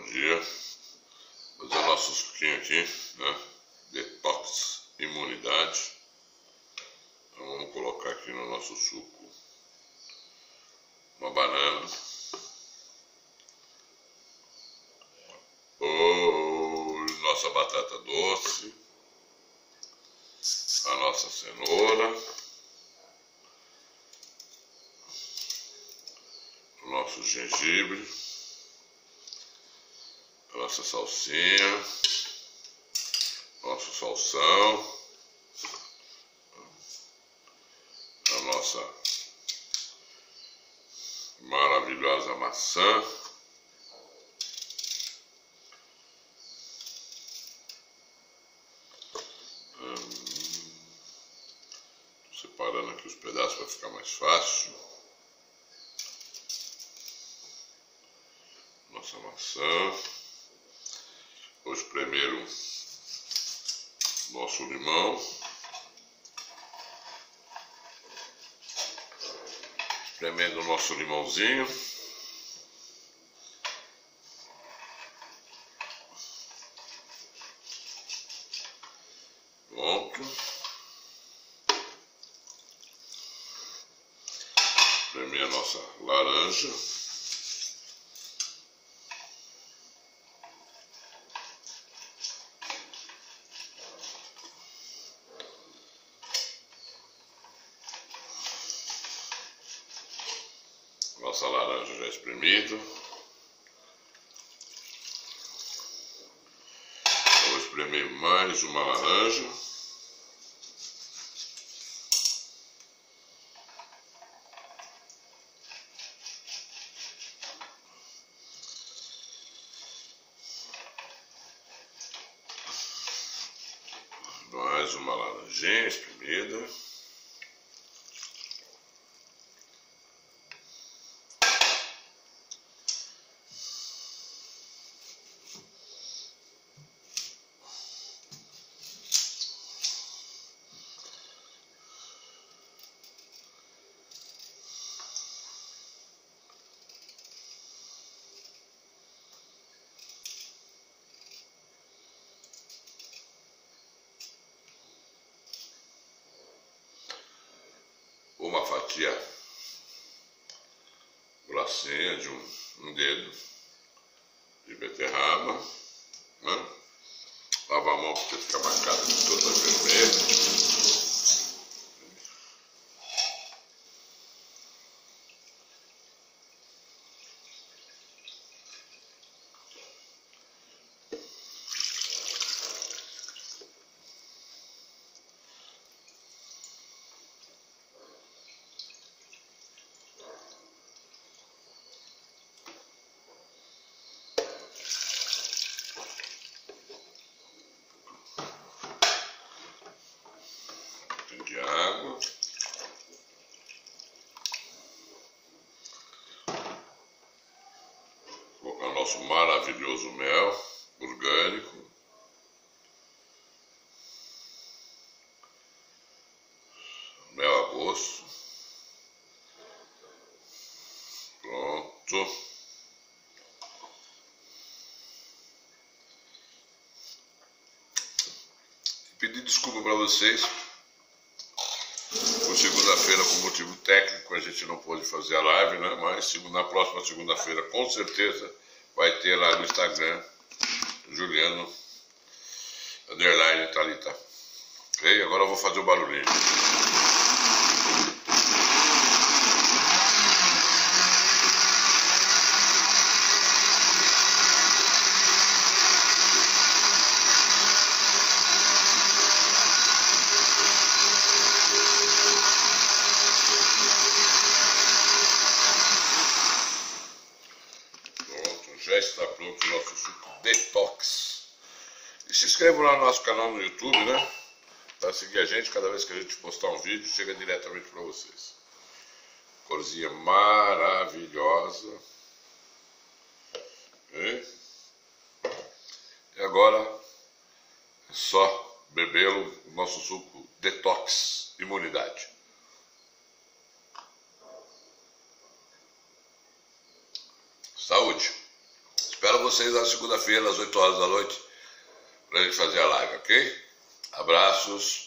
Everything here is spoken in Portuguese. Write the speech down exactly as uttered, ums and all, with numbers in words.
dia. Vou fazer o nosso suquinho aqui, né? Detox, imunidade. Então vamos colocar aqui no nosso suco uma banana. Oh, nossa batata doce. A nossa cenoura. O nosso gengibre. A nossa salsinha. Nosso salsão. A nossa maravilhosa maçã. Hum, separando aqui os pedaços para ficar mais fácil. Nossa maçã. Vou espremer o nosso limão. Espremendo o nosso limãozinho. Pronto. Espremer a nossa laranja. Nossa laranja já espremida. Vou espremer mais uma laranja. Mais uma laranjinha espremida. Uma fatia grossinha de um, um dedo de beterraba, né? Lava a mão porque fica marcada de toda vermelha. De água. Vou colocar o nosso maravilhoso mel orgânico. Mel a gosto. Pronto. Pedir desculpa para vocês. Segunda-feira, por motivo técnico, a gente não pôde fazer a live, né? Mas na próxima segunda-feira, com certeza, vai ter lá no Instagram, Juliano Underline Thalita. Ok? Agora eu vou fazer o barulhinho. Já está pronto o nosso suco detox. E se inscreva lá no nosso canal no YouTube, né? Para seguir a gente, cada vez que a gente postar um vídeo, chega diretamente para vocês. Corzinha maravilhosa. E, e agora é só bebê-lo, o nosso suco detox, imunidade. Saúde! Espero vocês na segunda-feira, às oito horas da noite, pra gente fazer a live, ok? Abraços.